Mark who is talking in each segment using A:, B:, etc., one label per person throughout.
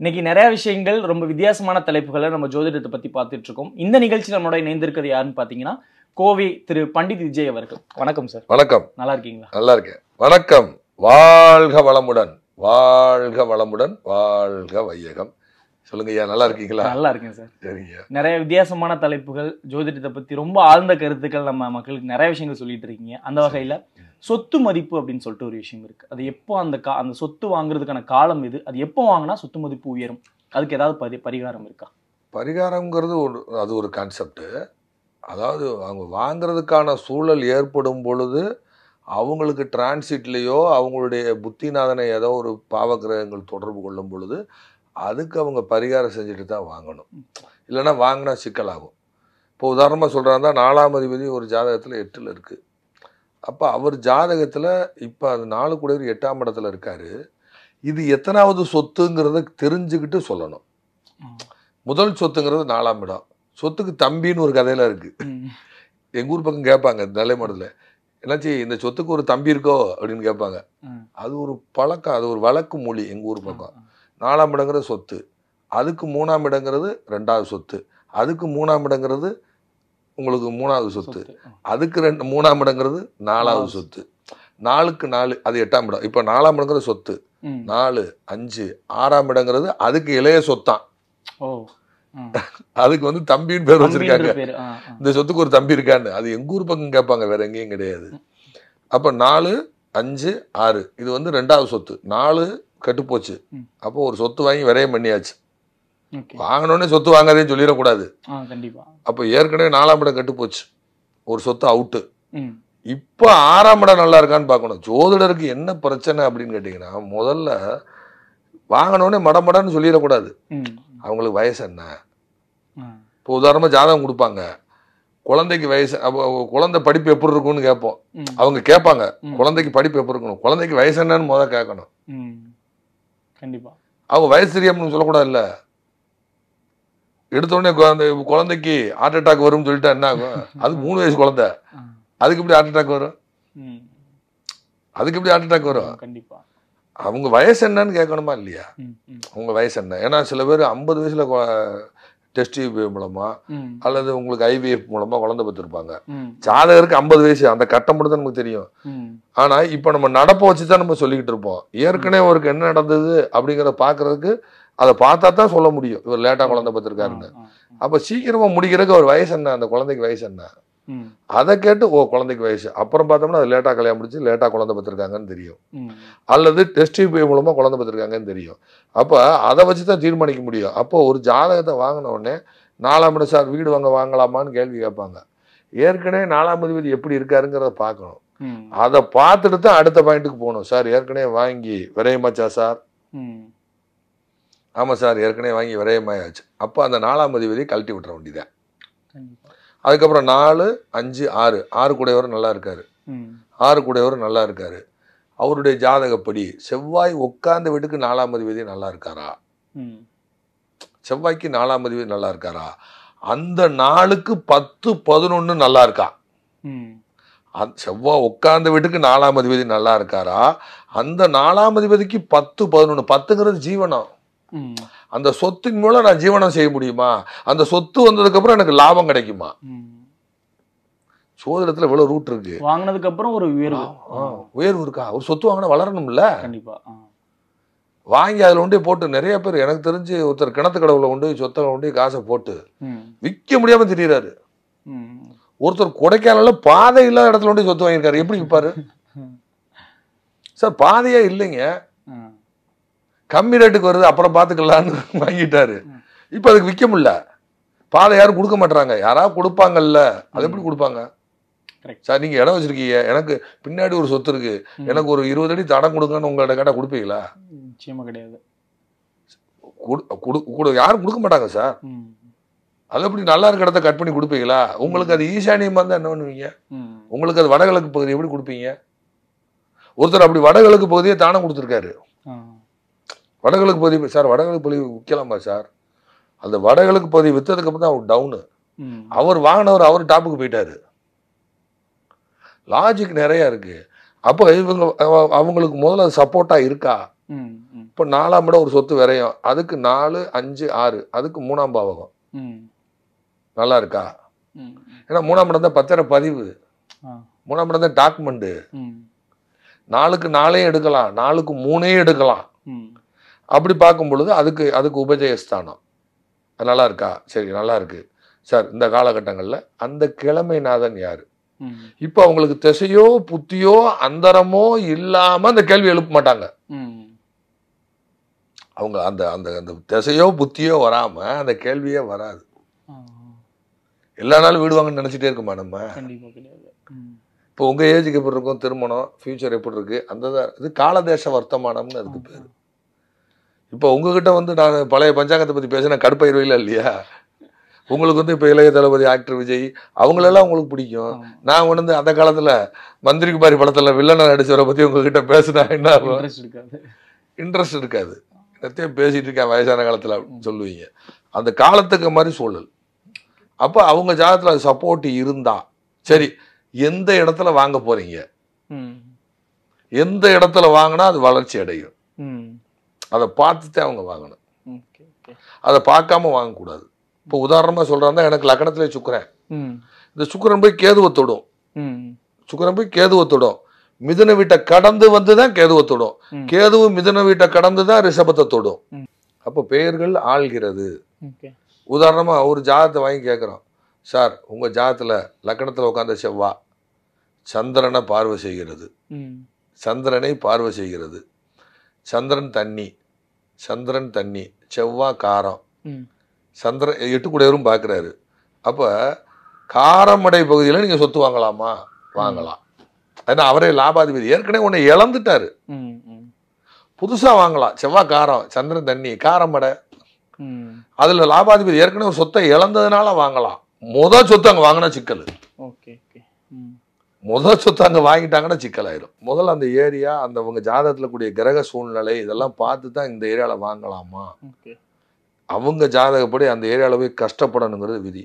A: இன்னைக்கு நிறைய விஷயங்கள் ரொம்ப வித்தியாசமான தலைப்புகளை நம்ம ஜோதிடத்தை பத்தி பார்த்துட்டு இருக்கோம். இந்த நிகழ்ச்சி நம்மளோட இணைந்திருக்கிறது யாருன்னு பாத்தீங்கன்னா கோவை திரு பண்டித் விஜய் அவர்கள். வணக்கம் சார்.
B: வணக்கம்.
A: நல்லா இருக்கீங்களா?
B: நல்லா இருக்கேன். வணக்கம். வாழ்க வளமுடன், வாழ்க வளமுடன், வாழ்க வையகம். சொல்லுங்க ஐயா, நல்லா இருக்கீங்களா?
A: நல்லா இருக்கேன் சார்.
B: சரிங்க.
A: நிறைய வித்தியாசமான தலைப்புகள், ஜோதிடத்தை பத்தி ரொம்ப ஆழ்ந்த கருத்துக்கள் நம்ம மக்களுக்கு நிறைய விஷயங்கள் சொல்லிட்டு இருக்கீங்க. அந்த வகையில சொத்து மதிப்பு அப்படின்னு சொல்லிட்டு ஒரு விஷயம் இருக்கு. அது எப்போ அந்த சொத்து வாங்குறதுக்கான காலம் இது, அது எப்போ வாங்கினா சொத்து மதிப்பு உயரும், அதுக்கு ஏதாவது பரிகாரம் இருக்கா?
B: பரிகாரம்ங்கிறது அது ஒரு கான்செப்ட். அதாவது அவங்க வாங்குறதுக்கான சூழல் ஏற்படும் பொழுது அவங்களுக்கு டிரான்சிட்லேயோ அவங்களுடைய புத்திநாதனை ஏதோ ஒரு பாவகிரகங்கள் தொடர்பு கொள்ளும் பொழுது அதுக்கு அவங்க பரிகாரம் செஞ்சுட்டு தான் வாங்கணும். இல்லைன்னா வாங்கினா சிக்கலாகும். இப்போ உதாரணமாக சொல்கிறாங்க, 4ஆம் அதிபதி ஒரு ஜாதகத்தில் 8ல் இருக்குது. அப்போ அவர் ஜாதகத்தில் இப்போ அது 4 கூடவர் 8ஆம் இடத்துல இருக்காரு. இது எத்தனாவது சொத்துங்கிறத தெரிஞ்சுக்கிட்டு சொல்லணும். முதல் சொத்துங்கிறது 4ஆம் இடம். சொத்துக்கு தம்பின்னு ஒரு கதையில இருக்கு. எங்கள் ஊர் பக்கம் கேட்பாங்க தலைமடத்தில், என்னாச்சு இந்த சொத்துக்கு ஒரு தம்பி இருக்கோ அப்படின்னு கேட்பாங்க. அது ஒரு பழக்கம், அது ஒரு வழக்கு மொழி எங்கள் ஊர் பக்கம். 4ஆம் இடங்கிறது சொத்து, அதுக்கு 3ஆம் இடங்கிறது 2வது சொத்து, அதுக்கு 3ஆம் இடங்கிறது உங்களுக்கு 3வது சொத்து, அதுக்கு 3ஆம் இடங்கிறது 4வது சொத்து, 4க்கு 4 அது 8ஆம் இடம். இப்போ 4ஆம் இடங்கிறது சொத்து, 4 5 6ஆம் இடங்கிறது அதுக்கு இளைய சொத்தான். அதுக்கு வந்து தம்பின்னு பேர் வச்சிருக்காங்க. இந்த சொத்துக்கு ஒரு தம்பி இருக்கான்னு அது எங்க ஊர் பக்கம் கேட்பாங்க, வேற எங்கேயும் கிடையாது. அப்ப 4 5 6 இது வந்து 2வது சொத்து. 4 கெட்டு போச்சு. அப்போ ஒரு சொத்து வாங்கி விரயம் பண்ணியாச்சு. வாங்கினோடனே சொத்து வாங்காதேன்னு சொல்லிடக்கூடாது. அப்போ ஏற்கனவே 4ஆம் இடம் கெட்டு போச்சு, ஒரு சொத்து அவுட்டு. இப்போ 6ஆம் இடம் நல்லா இருக்கான்னு பார்க்கணும். ஜோதிடருக்கு என்ன பிரச்சனை அப்படின்னு கேட்டீங்கன்னா, முதல்ல வாங்கினோடனே மடமடன்னு சொல்லிடக்கூடாது. அவங்களுக்கு வயசு என்ன? இப்போ உதாரணமாக ஜாதகம் கொடுப்பாங்க, குழந்தைக்கு வயசு, குழந்தை படிப்பு எப்படி இருக்கும்னு கேட்போம். அவங்க கேட்பாங்க குழந்தைக்கு படிப்பு எப்படி இருக்கணும், குழந்தைக்கு வயசு என்னன்னு முதல்ல கேட்கணும்.
A: கண்டிப்பா
B: அவங்க வயசு தெரியாமனு சொல்லக்கூடாது. இல்லை, எடுத்தோடனே குழந்தைக்கு ஹார்ட் அட்டாக் வரும்னு சொல்லிட்டா என்ன ஆகும்? அது 3 வயசு குழந்தை, அதுக்கு எப்படி ஹார்ட் அட்டாக் வரும்? அதுக்கு எப்படி ஹார்ட் அட்டாக் வரும்?
A: கண்டிப்பா
B: அவங்க வயசு என்னன்னு கேட்கணுமா இல்லையா? அவங்க வயசு என்ன? ஏன்னா சில பேர் 50 வயசுல டெஸ்ட் மூலமா அல்லது உங்களுக்கு IVF மூலமா குழந்தை பெற்றிருப்பாங்க. ஜாதகருக்கு 50 வயசு, அந்த கட்டம் மட்டும் தான் நமக்கு தெரியும். ஆனா இப்ப நம்ம நடப்ப வச்சுதான் நம்ம சொல்லிக்கிட்டு இருப்போம். ஏற்கனவே அவருக்கு என்ன நடந்தது அப்படிங்கிறத பாக்குறதுக்கு அதை பார்த்தா தான் சொல்ல முடியும் இவர் லேட்டா குழந்தை பெற்றிருக்காருன்னு. அப்ப சீக்கிரமா முடிக்கிறதுக்கு அவர் வயசு என்ன, அந்த குழந்தைக்கு வயசு என்ன, அதை கேட்டு ஓ குழந்தைக்கு வயசு, அப்புறம் பார்த்தோம்னா அது லேட்டா கல்யாணம் முடிச்சு லேட்டா குழந்தை பெற்றிருக்காங்கன்னு தெரியும், அல்லது டெஸ்ட் மூலமா குழந்தை பெற்றிருக்காங்கன்னு தெரியும். அப்ப அதை வச்சுதான் தீர்மானிக்க முடியும். அப்போ ஒரு ஜாதகத்தை வாங்கின உடனே 4ஆம் இடம் சார் வீடு வாங்கலாமான்னு கேள்வி கேட்பாங்க. ஏற்கனவே 4ஆம் அதிபதி எப்படி இருக்காருங்கிறத பார்க்கணும். அதை பார்த்துட்டு தான் அடுத்த பாயிண்ட்டுக்கு போகணும். சார் ஏற்கனவே வாங்கி விரயமாச்சா சார்? ஆமா சார் ஏற்கனவே வாங்கி விரயமாயாச்சு. அப்போ அந்த 4ஆம் அதிபதியை கழட்டி விட்டுற வேண்டியதான். அதுக்கப்புறம் 4 5 6 6 கூடையவரும் நல்லா இருக்காரு, 6 கூடையவரும் நல்லா இருக்காரு. அவருடைய ஜாதகப்படி செவ்வாய் உட்கார்ந்த வீட்டுக்கு 4ஆம் அதிபதி நல்லா இருக்காரா? செவ்வாய்க்கு 4ஆம் அதிபதி நல்லா இருக்காரா? அந்த நாளுக்கு 10 11 நல்லா இருக்கா? செவ்வாய் உட்கார்ந்த வீட்டுக்கு 4ஆம் அதிபதி நல்லா இருக்காரா? அந்த 4ஆம் அதிபதிக்கு 10 11, 10ங்கிறது ஜீவனம். அந்த சொத்தின் மூலம் நான் ஜீவனம் செய்ய முடியுமா? அந்த சொத்து வந்ததுக்கு அப்புறம் எனக்கு லாபம் கிடைக்குமா? சோதனத்துல இவ்வளவு ரூட் இருக்கு.
A: வாங்கினதுக்கு அப்புறம் ஒரு
B: உயர்வு இருக்கா? ஒரு சொத்து வாங்கினா வளரணும்ல. கண்டிப்பா. வாங்கி அதுல கொண்டே போட்டு நிறைய பேர், எனக்கு தெரிஞ்சு ஒருத்தர் கிணத்து கடவுள கொண்டு சொத்தை கொண்டு காசை போட்டு விற்க முடியாம திரியிறாரு. ஒருத்தர் கொடைக்கானல்ல பாதை இல்லாத இடத்துல கொண்டு சொத்து வாங்கியிருக்காரு. எப்படி விற்பாரு சார்? பாதையே இல்லைங்க, கம்மி ரேட்டுக்கு வருது அப்புறம் பார்த்துக்கலான்னு வாங்கிட்டாரு. இப்போ அதுக்கு விற்க முடியல, பாதை யாரும் கொடுக்க மாட்டாங்க. யாராவது கொடுப்பாங்கல்ல, அது எப்படி கொடுப்பாங்க சார்? நீங்க இடம் வச்சிருக்கீங்க, எனக்கு பின்னாடி ஒரு சொத்து இருக்கு, எனக்கு ஒரு 20 அடி தடம் கொடுங்கன்னு உங்கள்ட்ட கேட்டா கொடுப்பீங்களா?
A: நிச்சயமா கிடையாது.
B: யாரும் கொடுக்க மாட்டாங்க சார். அது எப்படி நல்லா இருக்க இடத்த கட் பண்ணி கொடுப்பீங்களா? உங்களுக்கு அது ஈசானியமா இருந்தா என்ன பண்ணுவீங்க? உங்களுக்கு அது வடகிழக்கு பகுதி எப்படி கொடுப்பீங்க? ஒருத்தர் அப்படி வடகிழக்கு பகுதியை தானம் கொடுத்துருக்காரு. வடகிழக்கு பகுதி சார், வடகிழக்கு பகுதி விற்கலாமா சார்? அந்த வடகிழக்கு பகுதி விற்றதுக்கு அப்புறம் தான் அவர் டவுனு. அவர் வாங்கினவர் அவர் டாப்புக்கு போயிட்டாரு. லாஜிக் நிறைய இருக்கு. அப்போ இவங்க அவங்களுக்கு முதல்ல சப்போர்ட்டா இருக்கா? இப்போ 4ஆம் இடம் ஒரு சொத்து விரையும், அதுக்கு 4, 5, 6 அதுக்கு 3ஆம் பாவகம். நல்லா இருக்கா? ஏன்னா 3ஆம் இடம் தான் பத்திர பதிவு, 3ஆம் இடம் தான் டாக்குமெண்ட். 4க்கு 4 எடுக்கலாம், 4க்கு 3 எடுக்கலாம். அப்படி பார்க்கும் பொழுது அதுக்கு உபஜயஸ்தானம். அது நல்லா இருக்கா? சரி, நல்லா இருக்கு சார். இந்த காலகட்டங்களில் அந்த கிழமைநாதன் யாரு? இப்போ அவங்களுக்கு திசையோ புத்தியோ அந்தரமோ இல்லாம அந்த கேள்வி எழுப்ப மாட்டாங்க. அவங்க அந்த அந்த அந்த திசையோ புத்தியோ வராம அந்த கேள்வியே வராது. எல்லா நாளும் வீடு வாங்கன்னு நினைச்சிட்டே இருக்குமா நம்ம? இப்போ உங்க ஏஜுக்கு எப்படி இருக்கும், திருமணம் ஃபியூச்சர் எப்படி இருக்கு, அந்த இது காலதேச வர்த்தமானம்னு அதுக்கு பேரு. இப்போ உங்ககிட்ட வந்து நான் பழைய பஞ்சாங்கத்தை பத்தி பேசினா கடுப்பாயிருவையில இல்லையா? உங்களுக்கு வந்து இப்போ இளைய தளபதி ஆக்டர் விஜய் அவங்களெல்லாம் உங்களுக்கு பிடிக்கும். நான் வந்து அந்த காலத்துல மந்திரி குமாரி படத்துல வில்லனை நடிச்சவரை பத்தி உங்ககிட்ட பேசினா என்ன ஆகும்? இன்ட்ரெஸ்ட் இருக்காது. என்னத்தையும் பேசிட்டு இருக்கேன் வயசான காலத்துல அப்படின்னு சொல்லுவீங்க. அந்த காலத்துக்கு மாதிரி சூழல். அப்ப அவங்க ஜாதகத்துல அது சப்போர்ட் இருந்தா சரி, எந்த இடத்துல வாங்க போறீங்க, எந்த இடத்துல வாங்கினா அது வளர்ச்சி அடையும், அதை பார்த்துட்டே அவங்க வாங்கணும். அதை பார்க்காம வாங்கக்கூடாது. இப்போ உதாரணமா சொல்றாங்க, எனக்கு லக்னத்திலே சுக்கிரன், இந்த சுக்கிரன் போய் கேதுவை தொடும், சுக்கிரன் போய் கேதுவை தொடும், மிதுன வீட்டை கடந்து வந்துதான் கேதுவை தொடும், கேதுவும் மிதுன வீட்டை கடந்து தான் ரிஷபத்தை தொடும். அப்போ பெயர்கள் ஆள்கிறது. உதாரணமா ஒரு ஜாதகத்தை வாங்கி கேட்குறோம், சார் உங்க ஜாதகத்துல லக்னத்துல உட்கார்ந்த செவ்வாய் சந்திரனை பார்வை செய்கிறது, சந்திரனை பார்வை செய்கிறது, சந்திரன் தண்ணி, சந்திரன் தண்ணி, செவ்வாய் காரம், சந்திரன் 8 கூடையவரும் பார்க்குறாரு. அப்போ காரமடை பகுதியில் நீங்கள் சொத்து வாங்கலாமா? வாங்கலாம். ஏன்னா அவரே லாபாதிபதி, ஏற்கனவே ஒன்று இழந்துட்டாரு, புதுசாக வாங்கலாம். செவ்வாய் காரம், சந்திரன் தண்ணி, காரமடை, அதில் லாபாதிபதி ஏற்கனவே ஒரு சொத்தை இழந்ததுனால வாங்கலாம். முதல் சொத்து அங்கே வாங்கினா சிக்கல், முதல் சொத்து அங்கே வாங்கிட்டாங்கன்னா சிக்கல் ஆயிரும். முதல்ல அந்த ஏரியா, அந்த உங்க ஜாதகத்தில் கூடிய கிரக சூழ்நிலை இதெல்லாம் பார்த்து தான் இந்த ஏரியாவில் வாங்கலாமா, அவங்க ஜாதகப்படி அந்த ஏரியாவில் போய் கஷ்டப்படணுங்கிறது விதி,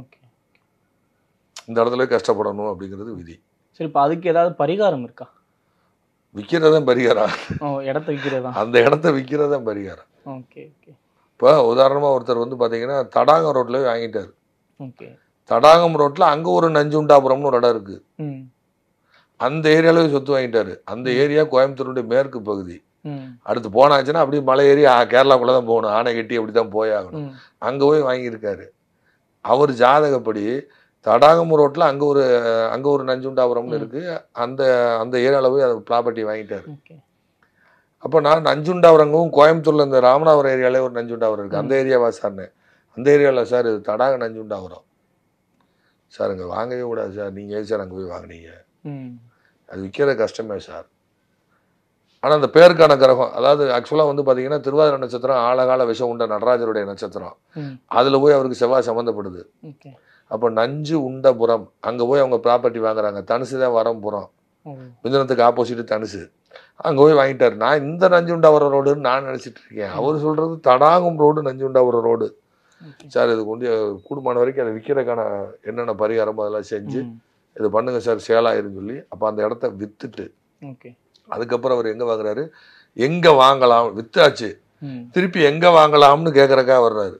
B: இந்த இடத்துல கஷ்டப்படணும் அப்படிங்கிறது விதி.
A: சரி, இப்போ அதுக்கு ஏதாவது பரிகாரம் இருக்கா?
B: விற்கிறதான் பரிகாரம்,
A: இடத்த விற்கிறதா,
B: அந்த இடத்த விற்கிறதான் பரிகாரம். இப்போ உதாரணமாக ஒருத்தர் வந்து பார்த்தீங்கன்னா தடாகம் ரோட்ல வாங்கிட்டாரு. தடாகம் ரோட்ல அங்கே ஒரு நஞ்சுண்டாபுரம்னு ஒரு இடம் இருக்கு, அந்த ஏரியாவில சொத்து வாங்கிட்டாரு. அந்த ஏரியா கோயம்புத்தூருடைய மேற்கு பகுதி. அடுத்து போனாச்சுன்னா அப்படியே மலை ஏறி கேரளாக்குள்ள தான் போகணும், ஆனை கட்டி அப்படி தான் போயாகணும். அங்கே போய் வாங்கியிருக்காரு. அவர் ஜாதகப்படி தடாகம் ரோட்ல அங்கே ஒரு நஞ்சுண்டாபுரம்னு இருக்கு, அந்த அந்த ஏரியாவில் போய் அந்த ப்ராப்பர்ட்டி வாங்கிட்டாரு. அப்போ நான் நஞ்சுண்டாபுரங்கவும் கோயம்புத்தூர்ல இந்த ராமநாதபுரம் ஏரியாலே ஒரு நஞ்சுண்டாபுரம் இருக்கு, அந்த ஏரியாவா சார்னு. அந்த ஏரியாவில் சார் இது தடாக நஞ்சுண்டாபுரம் சார், அங்கே வாங்கவே கூடாது சார், நீங்கள் ஏன் சார் அங்கே போய் வாங்கினீங்க, அது விற்கிற கஷ்டமே சார். ஆனால் அந்த பேருக்கான கிரகம், அதாவது ஆக்சுவலாக வந்து பார்த்தீங்கன்னா திருவாதிரை நட்சத்திரம் ஆழகால விஷம் உண்ட நடராஜருடைய நட்சத்திரம், அதில் போய் அவருக்கு செவ்வாய் சம்மந்தப்படுது. அப்போ நஞ்சு உண்டபுரம் அங்கே போய் அவங்க ப்ராப்பர்ட்டி வாங்குறாங்க. தனுசு தான் வரம்புறம், மிதுனத்துக்கு ஆப்போசிட் தனுசு. அங்கே போய் வாங்கிட்டாரு. நான் இந்த நஞ்சுண்டாபுரம் ரோடுன்னு நான் நினச்சிட்டு இருக்கேன், அவர் சொல்றது Thadagam road Nanjundapuram road. Sir இது கொண்டு கூடுமான வரைக்கும் அதை விற்கிறதுக்கான என்னென்ன பரிகாரமோ அதெல்லாம் செஞ்சு இது பண்ணுங்க சார், சேலாயிருன்னு சொல்லி அப்போ அந்த இடத்த வித்துட்டு அதுக்கப்புறம் அவர் எங்கே வாங்குறாரு, எங்கே வாங்கலாம், வித்தாச்சு திருப்பி எங்கே வாங்கலாம்னு கேட்குறக்கா வர்றாரு.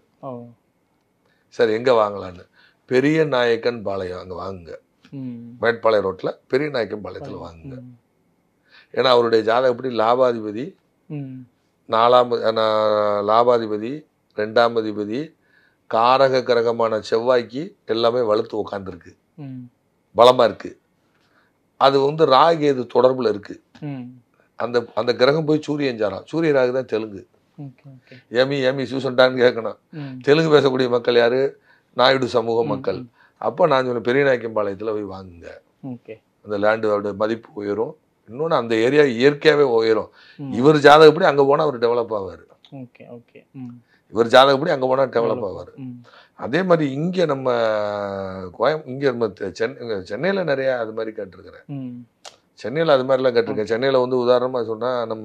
B: சார் எங்கே வாங்கலான்னு, பெரிய நாயக்கன் பாளையம் அங்கே வாங்குங்க, மேட்பாளையம் ரோட்டில் பெரிய நாயக்கன் பாளையத்தில் வாங்குங்க. ஏன்னா அவருடைய ஜாதகப்படி லாபாதிபதி 4ஆம் லாபாதிபதி 2ஆம் அதிபதி காரக கிரகமான செவ்வாய்க்கு எல்லாமே வலுத்து உட்காந்துருக்கு, பலமா இருக்கு. அது வந்து ராகேது தொடர்புல இருக்கு. அந்த அந்த கிரகம் போய் சூரியன் சாராம், சூரிய ராகு தான் தெலுங்கு. ஏமி சூசன்டான்னு கேட்கணும். தெலுங்கு பேசக்கூடிய மக்கள் யாரு, நாயுடு சமூக மக்கள். அப்போ நான் சொன்ன பெரிய நாயக்கம்பாளையத்தில் போய் வாங்குங்க, அந்த லேண்டோட மதிப்பு உயரும், இன்னொன்று அந்த ஏரியா இயற்கையாகவே உயரும். இவர் ஜாதகப்படி அங்கே போனால் அவர் டெவலப் ஆவார், இவர் ஜாதகப்படி அங்கே போனால் டெவலப் ஆவார். அதே மாதிரி இங்கே நம்ம இங்கே நம்ம சென்னையில் நிறைய அது மாதிரி கேட்டிருக்கிறேன், சென்னையில் அது மாதிரிலாம் கேட்டிருக்கேன். சென்னையில் வந்து உதாரணமாக சொன்னால் நம்ம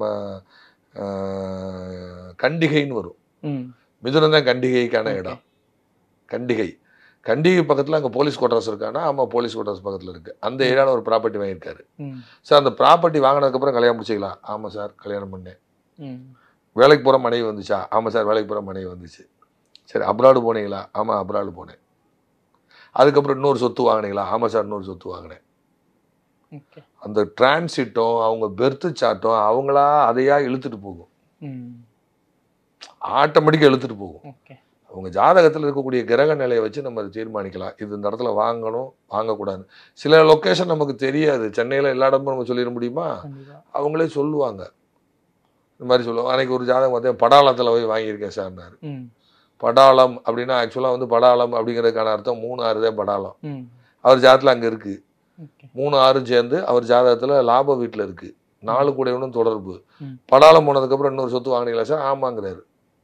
B: கண்டிகைன்னு வரும், மிதுனம் தான் கண்டிகைக்கான இடம். கண்டிகை பக்கத்தில் அங்கே போலீஸ் குவார்டர்ஸ் இருக்கானா? ஆமாம், போலீஸ் குவார்டர்ஸ் பக்கத்தில் இருக்குது. அந்த ஏரியாவில் ஒரு ப்ராப்பர்ட்டி வாங்கியிருக்காரு. சார் அந்த ப்ராப்பர்ட்டி வாங்கினதுக்கப்புறம் கல்யாணம் முடிச்சிக்கலாம்? ஆமாம் சார், கல்யாணம் பண்ணேன். வேலைக்கு போகிற மனைவி வந்துச்சா? ஆமாம் சார் வேலைக்கு போகிற மனைவி வந்துச்சு. சரி அப்ராடு போனீங்களா? ஆமாம் அப்ராடு போனேன். அதுக்கப்புறம் இன்னொரு சொத்து வாங்கினீங்களா? ஆமாம் சார் இன்னொரு சொத்து வாங்கினேன். அந்த டிரான்சிட்டும் அவங்க பெர்த்து சாட்டும் அவங்களா அதையா இழுத்துட்டு போகும், ஆட்டோமேட்டிக்காக இழுத்துட்டு போகும். அவங்க ஜாதகத்தில் இருக்கக்கூடிய கிரக நிலையை வச்சு நம்ம அதை தீர்மானிக்கலாம். இது இந்த இடத்துல வாங்கணும் வாங்கக்கூடாது. சில லொக்கேஷன் நமக்கு தெரியாது. சென்னையில் எல்லா இடமும் நம்ம சொல்லிட முடியுமா? அவங்களே சொல்லுவாங்க. இந்த மாதிரி சொல்லுவாங்க. அன்னைக்கு ஒரு ஜாதகம் பார்த்தேன், படாளத்தில் போய் வாங்கியிருக்கேன் சார்னாரு. படாளம் அப்படின்னா ஆக்சுவலாக படாளம் அப்படிங்கிறதுக்கான அர்த்தம் 3-6 தான் படாளம். அவர் ஜாதகத்தில் அங்கே இருக்கு. 3-6 சேர்ந்து அவர் ஜாதகத்தில் லாப வீட்டில் இருக்கு. 4 கூடையவனும் தொடர்பு. படாளம் போனதுக்கப்புறம் இன்னொரு சொத்து வாங்கினீங்களா சார்? ஆமாங்கிறாரு.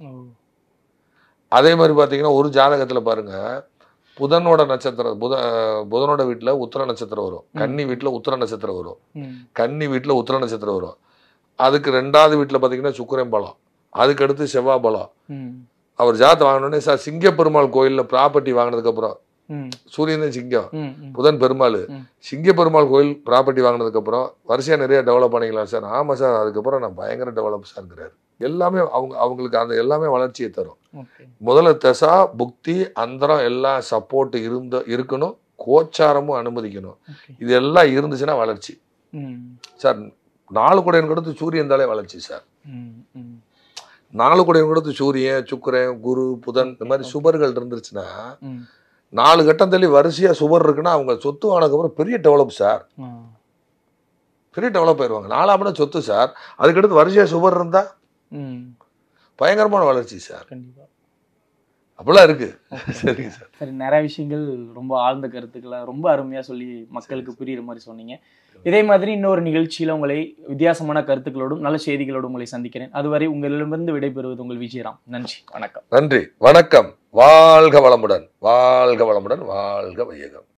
B: அதே மாதிரி பார்த்தீங்கன்னா ஒரு ஜாதகத்தில் பாருங்க, புதனோட நட்சத்திரம் புதனோட வீட்டில் உத்திர நட்சத்திரம் வரும், கன்னி வீட்டில் உத்திர நட்சத்திரம் வரும், கன்னி வீட்டில் உத்திர நட்சத்திரம் வரும். அதுக்கு 2வது வீட்டில் பார்த்தீங்கன்னா சுக்கிரன் பலம், அதுக்கு அடுத்து செவ்வாய் பலம். அவர் ஜாதகம் வாங்கினோடனே சார் சிங்கப்பெருமாள் கோயிலில் ப்ராப்பர்ட்டி வாங்கினதுக்கப்புறம், சூரியன் சிங்கம், புதன் பெருமாள், சிங்க பெருமாள் கோயில் ப்ராப்பர்ட்டி வாங்கினதுக்கப்புறம் வரிசையாக நிறைய டெவலப் பண்ணிக்கலாம் சார். ஆமாம் சார் அதுக்கப்புறம் நான் பயங்கர டெவலப் சார்ங்கிறாரு. எல்லாமே அவங்களுக்கு அந்த எல்லாமே வளர்ச்சியை தரும். முதல்ல தசா புக்தி அந்தரம் எல்லாம் சப்போர்ட் இருக்கணும், கோச்சாரமும் அனுமதிக்கணும். இது எல்லாம் இருந்துச்சுன்னா வளர்ச்சி சார். 4 கூடையன் கொடுத்து சூரியன் தாலே வளர்ச்சி சார். 4 கூடையன் கொடுத்து சூரியன், சுக்கிரன், குரு, புதன் இந்த மாதிரி சுபர்கள் இருந்துருச்சுன்னா 4 கட்டம் தள்ளி வரிசையா சுபர் இருக்குன்னா அவங்க சொத்து ஆனதுக்கப்புறம் பெரிய டெவலப் சார். பெரிய டெவலப் ஆயிடுவாங்க. 4ஆம் சொத்து சார். அதுக்கடுத்து வரிசையா சுபர் இருந்தா பயங்கரமான வளர்ச்சி சார். அப்படிலாம் இருக்கு. சரிங்க சார்.
A: சரி, நிறைய விஷயங்கள் ரொம்ப ஆழ்ந்த கருத்துக்களை ரொம்ப அருமையா சொல்லி மக்களுக்கு புரியுற மாதிரி சொன்னீங்க. இதே மாதிரி இன்னொரு நிகழ்ச்சியில உங்களை வித்தியாசமான கருத்துக்களோடும் நல்ல செய்திகளோடும் உங்களை சந்திக்கிறேன். அதுவரை உங்களிடமிருந்து விடைபெறுவது உங்கள் விஜயராம். நன்றி, வணக்கம்.
B: நன்றி, வணக்கம். வாழ்க வளமுடன், வாழ்க வளமுடன், வாழ்க வையகம்.